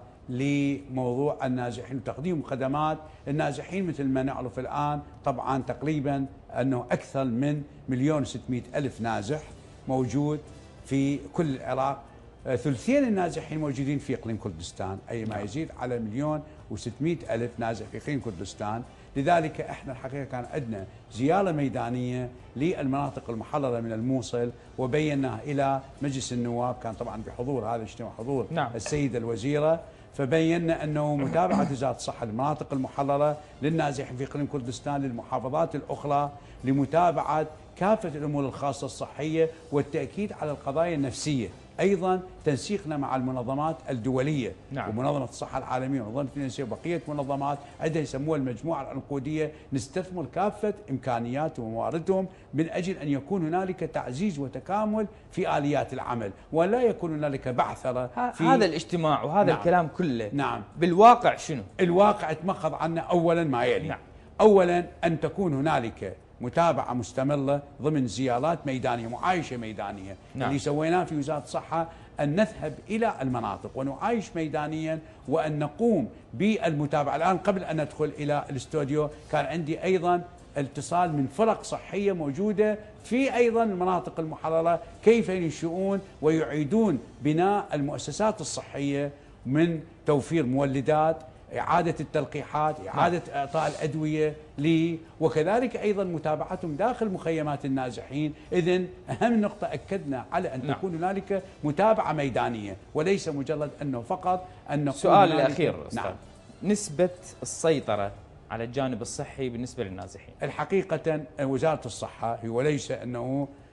لموضوع النازحين وتقديم خدمات النازحين. مثل ما نعرف الآن طبعا تقريبا أنه أكثر من مليون وستمئة ألف نازح موجود في كل العراق، ثلثين النازحين موجودين في إقليم كردستان، أي ما يزيد على مليون وستمئة ألف نازح في إقليم كردستان. لذلك احنا الحقيقة كان عندنا زيارة ميدانية للمناطق المحررة من الموصل وبيناها إلى مجلس النواب، كان طبعا بحضور هذا الاجتماع حضور نعم. السيدة الوزيرة، فبينا أنه متابعة وزارة الصحة للمناطق المحررة للنازحين في إقليم كردستان للمحافظات الأخرى لمتابعة كافة الأمور الخاصة الصحية والتأكيد على القضايا النفسية، أيضا تنسيقنا مع المنظمات الدولية نعم. ومنظمة الصحة العالمية ومنظمة الفينانسية وبقية منظمات عندها يسموها المجموعة العنقودية، نستثمر كافة إمكانياتهم ومواردهم من أجل أن يكون هنالك تعزيز وتكامل في آليات العمل ولا يكون هنالك بعثرة في هذا الاجتماع وهذا نعم. الكلام كله نعم. بالواقع شنو؟ الواقع تمخض عنا أولا ما يلي نعم. أولا أن تكون هنالك متابعة مستمرة ضمن زيارات ميدانية معايشة ميدانية نعم. اللي سويناه في وزارة الصحة أن نذهب إلى المناطق ونعايش ميدانيا وأن نقوم بالمتابعة. الآن قبل أن ندخل إلى الاستوديو كان عندي أيضا اتصال من فرق صحية موجودة في أيضا المناطق المحررة كيف ينشئون ويعيدون بناء المؤسسات الصحية من توفير مولدات، إعادة التلقيحات، إعادة إعطاء الأدوية لي، وكذلك أيضا متابعتهم داخل مخيمات النازحين. إذن أهم نقطة أكدنا على أن نعم. تكون هنالك متابعة ميدانية وليس مجرد أنه فقط أن نقول. السؤال الأخير أستاذ، نعم. نسبة السيطرة على الجانب الصحي بالنسبة للنازحين. الحقيقة وزارة الصحة هو ليس أنه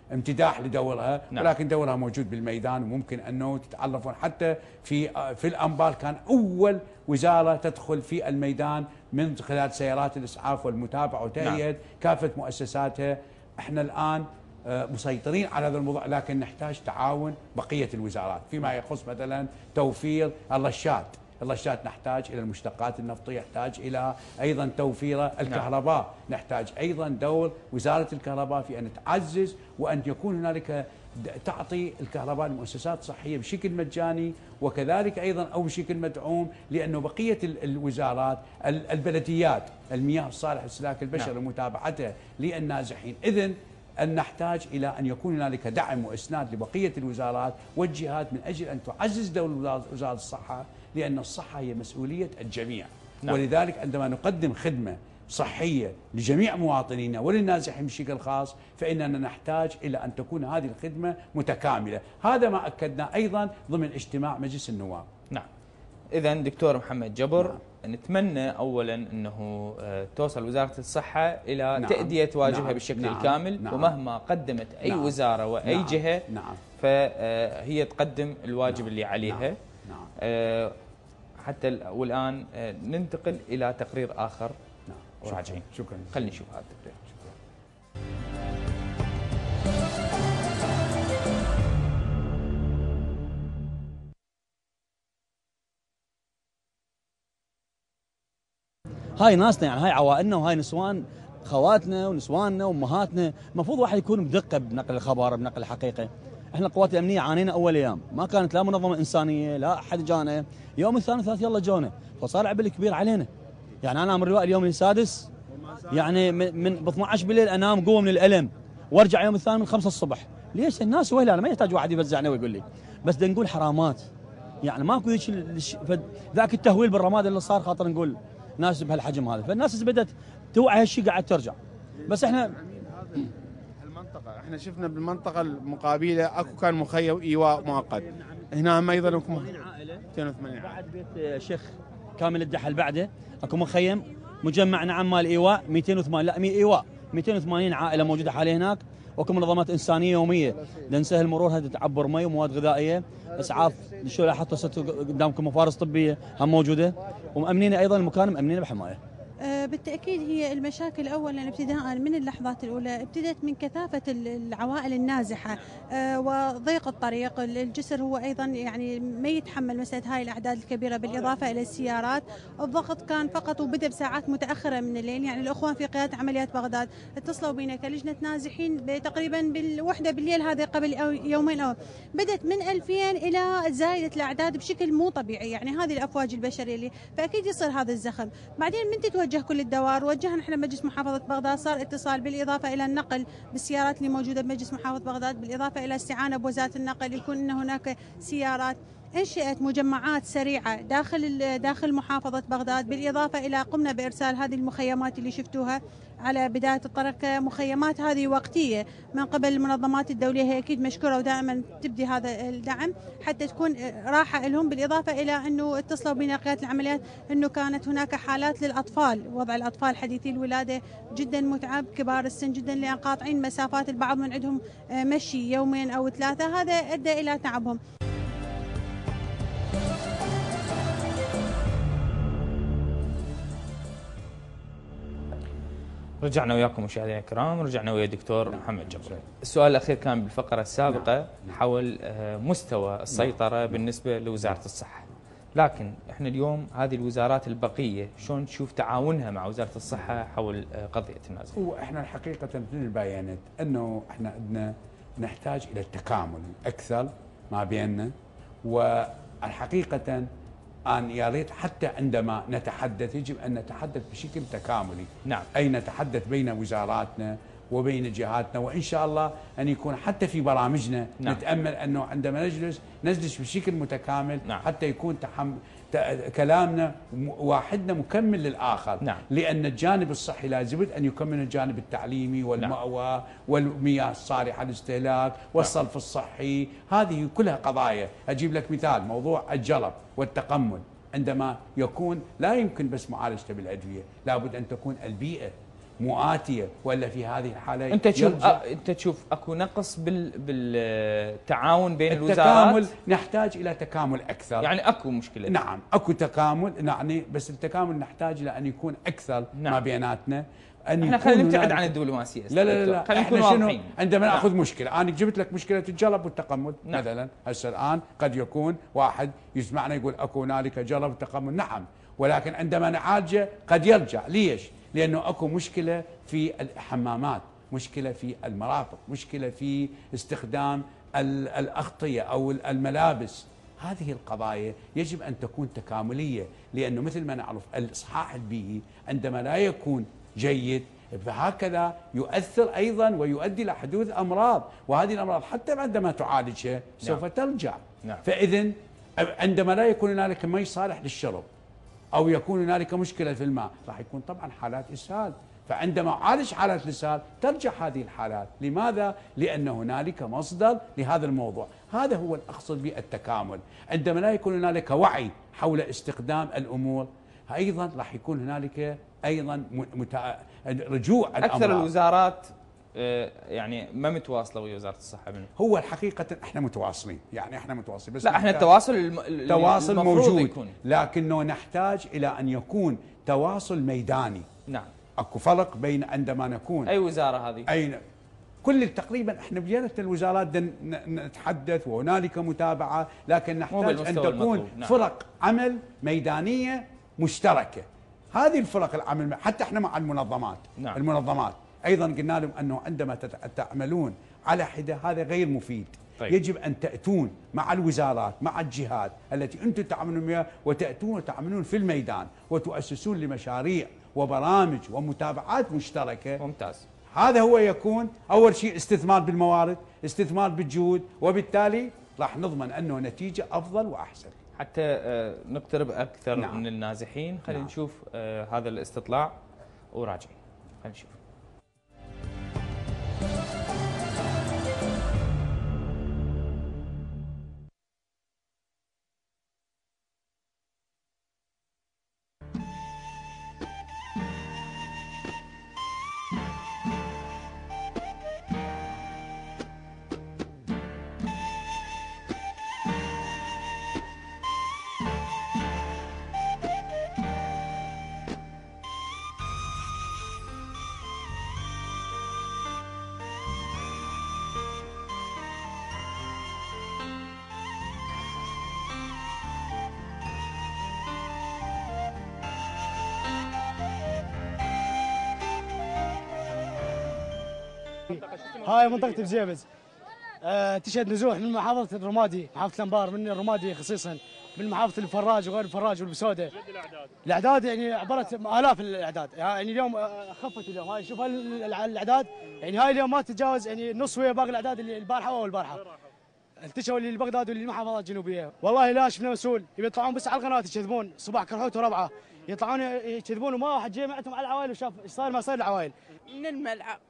امتداح لدورها، نعم. ولكن دورها موجود بالميدان، وممكن انه تتعرفون حتى في في الانبار كان اول وزاره تدخل في الميدان من خلال سيارات الاسعاف والمتابعه وتهيئه نعم. كافه مؤسساتها. احنا الان مسيطرين على هذا الموضوع، لكن نحتاج تعاون بقيه الوزارات فيما يخص مثلا توفير الرشات. الرشات نحتاج الى المشتقات النفطيه، نحتاج الى ايضا توفير الكهرباء، نحتاج ايضا دور وزاره الكهرباء في ان تعزز وان يكون هنالك تعطي الكهرباء للمؤسسات الصحيه بشكل مجاني، وكذلك ايضا او بشكل مدعوم، لانه بقيه الوزارات البلديات المياه الصالحه لاستهلاك البشر ومتابعتها للنازحين. اذن أن نحتاج إلى أن يكون هنالك دعم وإسناد لبقية الوزارات والجهات من أجل أن تعزز دور وزارة الصحة، لأن الصحة هي مسؤولية الجميع. نعم. ولذلك عندما نقدم خدمة صحية لجميع مواطنينا وللنازحين بشكل خاص، فإننا نحتاج إلى أن تكون هذه الخدمة متكاملة. هذا ما أكدنا أيضا ضمن اجتماع مجلس النواب. نعم. إذا دكتور محمد جبر، نعم. نتمنى اولا انه توصل وزاره الصحه الى نعم. تاديه واجبها نعم. بشكل نعم. كامل نعم. ومهما قدمت اي نعم. وزاره واي نعم. جهه نعم. فهي تقدم الواجب نعم. اللي عليها. نعم. نعم. حتى والان ننتقل الى تقرير اخر. نعم. وراجعين. شكرا. خلينا نشوف هذا التقرير. هاي ناسنا، يعني هاي عوائلنا وهاي نسوان خواتنا ونسواننا وامهاتنا. المفروض واحد يكون بدقه بنقل الخبر بنقل الحقيقه. احنا القوات الامنيه عانينا اول ايام، ما كانت لا منظمه انسانيه لا احد جانا. يوم الثاني ثلاث يلا جونا، فصار عبء كبير علينا. يعني انا من رواء اليوم السادس، يعني من ب اثني عشر بالليل انام قوه من الالم، وارجع يوم الثاني من خمسة الصبح. ليش؟ الناس وهلا ما يحتاج واحد يفزعنا ويقول لي، بس بدنا نقول حرامات. يعني ماكو ذاك التهويل بالرماد اللي صار، خاطر نقول ناس بهالحجم هذا، فالناس بدات توعي هالشيء قاعد ترجع. بس احنا المنطقه احنا شفنا بالمنطقه المقابله اكو كان مخيم ايواء مؤقت، هنا ما ايضا اكو مئتين وثمانين بعد بيت الشيخ كامل الدحل بعده اكو مخيم مجمع نعم مال ايواء مئتين وثمانين، لا ايواء مئتين وثمانين عائله موجوده حاليا هناك، واكو منظمات انسانيه يوميه لنسهل مرور هذه تعبر مي ومواد غذائيه، اسعاف شو لاحظتوا قدامكم مفارس طبيه هم موجوده، ومأمنين ايضا المكان مأمنين بحمايه. بالتأكيد هي المشاكل أولا ابتداء من اللحظات الأولى ابتدت من كثافة العوائل النازحة وضيق الطريق. الجسر هو أيضا يعني ما يتحمل مسألة هاي الأعداد الكبيرة، بالإضافة إلى السيارات. الضغط كان فقط وبدأ بساعات متأخرة من الليل. يعني الأخوان في قيادة عمليات بغداد اتصلوا بنا كلجنة نازحين تقريبا بالوحدة بالليل، هذه قبل يومين أو بدأت من ألفين إلى زايدة الأعداد بشكل مو طبيعي. يعني هذه الأفواج البشرية اللي فأكيد يصير هذا الزخم. بعدين من تتوجه كل الدوار وجهنا نحن مجلس محافظة بغداد، صار اتصال بالإضافة إلى النقل بالسيارات اللي موجودة بمجلس محافظة بغداد، بالإضافة إلى استعانة بوزارة النقل يكون إن هناك سيارات. انشئت مجمعات سريعة داخل داخل محافظة بغداد، بالإضافة إلى قمنا بإرسال هذه المخيمات اللي شفتوها على بداية الطريق. مخيمات هذه وقتية من قبل المنظمات الدولية، هي أكيد مشكورة ودائما تبدي هذا الدعم حتى تكون راحة لهم. بالإضافة إلى أنه اتصلوا بنا قيادة العمليات أنه كانت هناك حالات للأطفال، وضع الأطفال حديثي الولادة جدا متعب، كبار السن جدا لأن قاطعين مسافات، البعض من عندهم مشي يومين أو ثلاثة، هذا أدى إلى تعبهم. رجعنا وياكم مشاهدينا الكرام، رجعنا ويا الدكتور محمد جبر. السؤال الأخير كان بالفقرة السابقة حول مستوى السيطرة بالنسبة لوزارة الصحة، لكن احنا اليوم هذه الوزارات البقية شلون تشوف تعاونها مع وزارة الصحة حول قضية النازحين؟ هو احنا الحقيقة من البيانات انه احنا عندنا نحتاج الى التكامل اكثر ما بيننا، والحقيقة أن يا ريت حتى عندما نتحدث يجب أن نتحدث بشكل تكاملي. نعم. أي نتحدث بين وزاراتنا وبين جهاتنا، وإن شاء الله أن يكون حتى في برامجنا. نعم. نتأمل أنه عندما نجلس نجلس بشكل متكامل. نعم. حتى يكون تحم... ت... كلامنا واحدنا مكمل للآخر. نعم. لأن الجانب الصحي لازم أن يكمل الجانب التعليمي والمأوى. نعم. والمياه الصالحة للاستهلاك والصرف. نعم. الصحي، هذه كلها قضايا. أجيب لك مثال، موضوع الجلب والتقمل، عندما يكون لا يمكن بس معالجته بالأدوية، لابد أن تكون البيئة مؤاتيه، ولا في هذه الحاله انت تشوف أ... انت تشوف اكو نقص بال... بالتعاون بين التكامل. الوزارات؟ نحتاج الى تكامل اكثر. يعني اكو مشكله. نعم اكو تكامل، يعني بس التكامل نحتاج الى ان يكون اكثر. نعم. ما بيناتنا. ان احنا خلينا نبتعد عن الدبلوماسيه. لا لا لا, لا. خلينا نكون واضحين. عندما نعم. ناخذ مشكله، انا جبت لك مشكله الجلب والتقمد. نعم. مثلا هسه الان قد يكون واحد يسمعنا يقول اكو هنالك جلب وتقمد، نعم، ولكن عندما نعالجه قد يرجع. ليش؟ لانه اكو مشكله في الحمامات، مشكله في المرافق، مشكله في استخدام الاغطيه او الملابس. هذه القضايا يجب ان تكون تكامليه، لانه مثل ما نعرف الاصحاح البيئي عندما لا يكون جيد فهكذا يؤثر ايضا ويؤدي الى حدوث امراض، وهذه الامراض حتى عندما تعالجها سوف نعم. ترجع. نعم. فاذا عندما لا يكون هنالك ماء صالح للشرب او يكون هنالك مشكله في الماء راح يكون طبعا حالات اسهال، فعندما اعالج حالات الاسهال ترجع هذه الحالات. لماذا؟ لان هنالك مصدر لهذا الموضوع. هذا هو الاقصد بالتكامل. عندما لا يكون هنالك وعي حول استخدام الامور ايضا راح يكون هنالك ايضا متع... رجوع الامراض. اكثر الوزارات يعني ما متواصله ويا وزاره الصحه منه. هو الحقيقه احنا متواصلين، يعني احنا متواصلين، بس لا احنا التواصل الم... التواصل موجود يكون. لكنه نحتاج الى ان يكون تواصل ميداني. نعم. اكو فرق بين عندما نكون اي وزاره هذه؟ اي كل تقريبا احنا بجانب الوزارات نتحدث وهنالك متابعه، لكن نحتاج ان تكون نعم. فرق عمل ميدانيه مشتركه. هذه الفرق العمل حتى احنا مع المنظمات. نعم. المنظمات ايضا قلنا لهم انه عندما تعملون على حده هذا غير مفيد. طيب. يجب ان تاتون مع الوزارات مع الجهات التي انتم تعملون بها وتاتون وتعملون في الميدان وتؤسسون لمشاريع وبرامج ومتابعات مشتركه. ممتاز. هذا هو يكون اول شيء استثمار بالموارد، استثمار بالجهود، وبالتالي راح نضمن انه نتيجه افضل واحسن. حتى نقترب اكثر نعم. من النازحين، خلينا نعم. نشوف هذا الاستطلاع وراجعين. خلينا نشوف. هاي منطقة بزيبز. أه تشهد نزوح من محافظة الرمادي، محافظة الأنبار، من الرمادي خصيصا، من محافظة الفراج وغير الفراج والبسودة. الأعداد يعني عبرت آلاف الأعداد، يعني اليوم خفت اليوم، هاي شوف الأعداد، يعني هاي اليوم ما تتجاوز يعني نص ويا باقي الأعداد اللي البارحة والبارحة. انتشروا اللي لبغداد واللي المحافظات الجنوبية، والله لا شفنا مسؤول، يطلعون بس على القناة يكذبون، صباح كرهوت وربعة، يطلعون يكذبون وما واحد جاي معتهم على العوائل وشاف ايش صاير ما صاير العوائل. من الملعب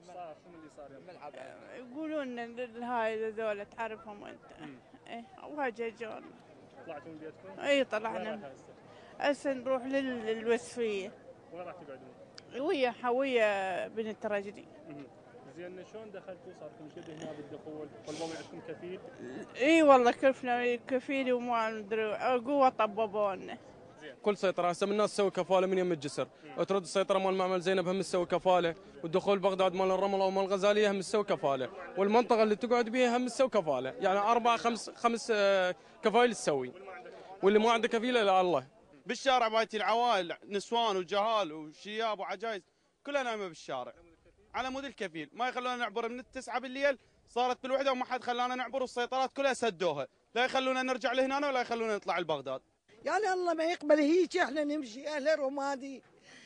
يقولون هاي ذولا تعرفهم انت. ايه وهججون. طلعتوا من بيتكم؟ اي طلعنا. هسه نروح للوسفيه. وين راح تقعدون؟ ويا ويا بنت رجلي. زين شلون دخلتوا؟ صار لكم شد هنا بالدخول؟ طلبوا عندكم كفيل؟ اي والله كلفنا كفيل وما ندري قوه طببوا لنا. كل سيطره هسه من الناس تسوي كفاله من يم الجسر، وترد السيطره مال معمل زينب هم تسوي كفاله، والدخول بغداد مال الرمل او مال الغزاليه هم تسوي كفاله، والمنطقه اللي تقعد بيها هم تسوي كفاله، يعني اربع خمس خمس كفايل تسوي. واللي ما عنده كفيله لا الله. بالشارع بايتي العوائل نسوان وجهال وشياب وعجايز كلها نايمه بالشارع. على مود الكفيل ما يخلونا نعبر من التسعة بالليل، صارت بالوحده وما حد خلانا نعبر والسيطرات كلها سدوها، لا يخلونا نرجع لهنا ولا يخلونا نطلع لبغداد. يعني الله ما يقبل هيك احنا نمشي اهل رمادي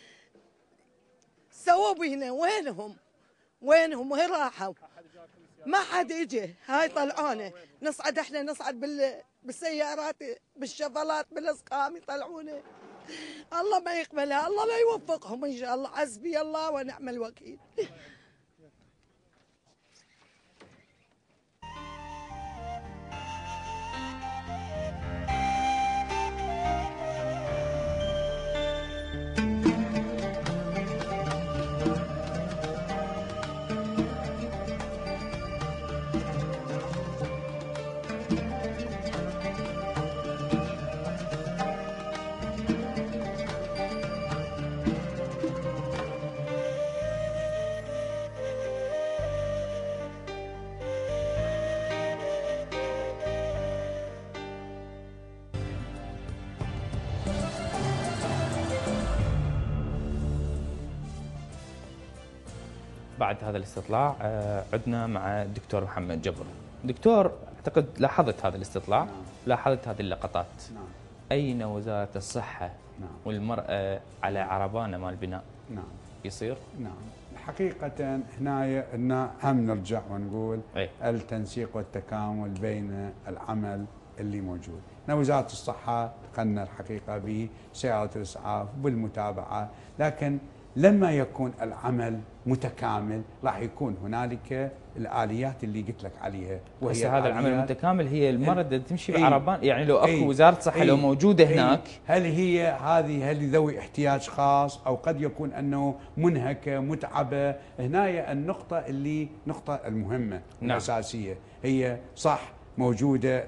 سووا بينا. وينهم؟ وينهم؟ وين راحوا؟ ما حد اجى. هاي طلعونا نصعد، احنا نصعد بال بالسيارات بالشفلات بالاسقام يطلعونا. الله ما يقبلها، الله لا يوفقهم ان شاء الله. حسبي الله ونعم الوكيل. بعد هذا الاستطلاع عدنا مع الدكتور محمد جبر. دكتور، اعتقد لاحظت هذا الاستطلاع، لاحظت هذه اللقطات. نعم. أين وزارة الصحة نعم. والمرأة على عربانة مال بناء؟ نعم. يصير؟ نعم. حقيقة هنا هنا هم نرجع ونقول أي. التنسيق والتكامل بين العمل اللي موجود. وزارة الصحة دخلنا الحقيقة بسيارة الإسعاف بالمتابعة، لكن لما يكون العمل متكامل راح يكون هنالك الآليات اللي قلت لك عليها، وهي هذا العمل المتكامل هي المرضى تمشي ايه بعربان، يعني لو اكو ايه وزارة صحة ايه لو موجودة هناك، هل هي هذه هل ذوي احتياج خاص او قد يكون انه منهكة متعبة؟ هنا النقطة اللي نقطة المهمة نعم. الأساسية هي صح موجودة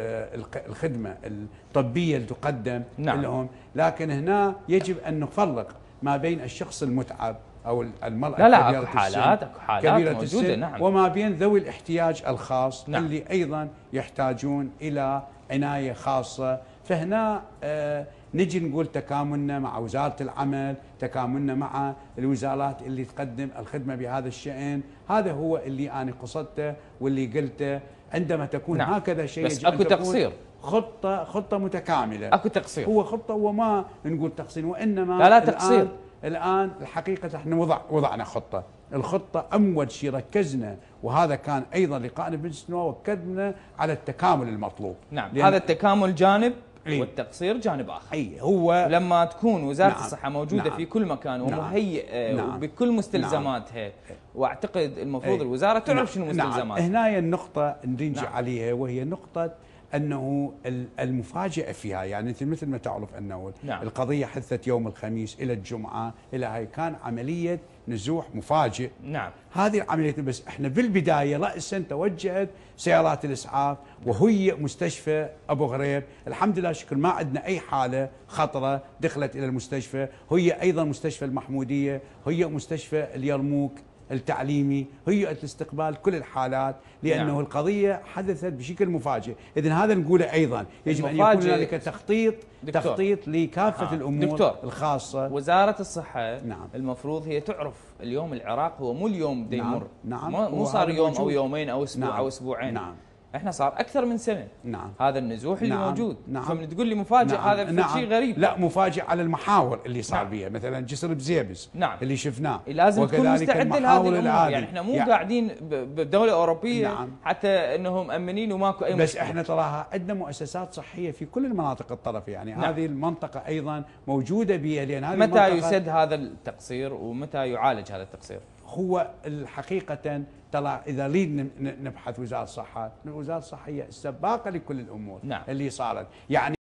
الخدمة الطبية اللي تقدم نعم. لهم، لكن هنا يجب أن نفرق ما بين الشخص المتعب أو المرأة لا لا كبيرة اكو حالات اكو حالات كبيرة موجودة السن نعم، وما بين ذوي الاحتياج الخاص نعم. اللي أيضا يحتاجون إلى عناية خاصة. فهنا آه نجي نقول تكاملنا مع وزارة العمل، تكاملنا مع الوزارات اللي تقدم الخدمة بهذا الشأن، هذا هو اللي أنا قصدته واللي قلته. عندما تكون نعم. هكذا شيء بس اكو تقصير، خطة خطة متكاملة، اكو تقصير، هو خطة وما نقول تقصير، وإنما لا لا تقصير. الآن الحقيقة احنا وضع وضعنا خطة، الخطة أول شيء ركزنا، وهذا كان أيضا لقائنا بمجلس النواب، ركزنا على التكامل المطلوب. نعم، هذا التكامل جانب أي. والتقصير جانب آخر. أي هو لما تكون وزارة نعم. الصحة موجودة نعم. في كل مكان ومهيئة نعم. وبكل مستلزماتها، نعم. واعتقد المفروض أي. الوزارة تعرف نعم. شنو مستلزماتها. نعم. هنا النقطة نرجع نعم. عليها، وهي نقطة أنه المفاجأة فيها، يعني أنت مثل ما تعرف أنه نعم. القضية حدثت يوم الخميس إلى الجمعة، إلى هاي كان عملية نزوح مفاجئ. نعم. هذه العملية بس احنا بالبداية رأسا توجهت سيارات الإسعاف وهي مستشفى أبو غريب، الحمد لله شكر ما عندنا أي حالة خطرة دخلت إلى المستشفى، هي أيضا مستشفى المحمودية، هي مستشفى اليرموك التعليمي، هي استقبال كل الحالات، لأنه نعم. القضية حدثت بشكل مفاجئ. إذن هذا نقوله أيضا يجب أن يكون هنالك تخطيط دكتور. تخطيط لكافة آه. الأمور دكتور. الخاصة. وزارة الصحة نعم. المفروض هي تعرف اليوم العراق هو مو اليوم دا يمر، نعم. نعم. مو صار يوم أو يومين أو أسبوع نعم. أو أسبوعين، نعم. احنا صار اكثر من سنه نعم. هذا النزوح اللي نعم. موجود، نعم. فمن تقول لي مفاجئ نعم. هذا نعم. شيء غريب. لا مفاجئ على المحاور اللي صار نعم. بها، مثلا جسر بزيبس نعم. اللي شفناه، لازم تكون مستعد لهذه الامور، يعني احنا مو يعني قاعدين بدوله اوروبيه نعم. حتى انهم مامنين وماكو اي بس مشكله. احنا تراها عندنا مؤسسات صحيه في كل المناطق الطرف، يعني نعم. هذه المنطقه ايضا موجوده بها، لان هذه متى يسد هذا التقصير ومتى يعالج هذا التقصير؟ هو الحقيقة ترى إذا نريد نبحث وزارة الصحة، وزارة الصحة هي السباقة لكل الأمور نعم. اللي صارت، يعني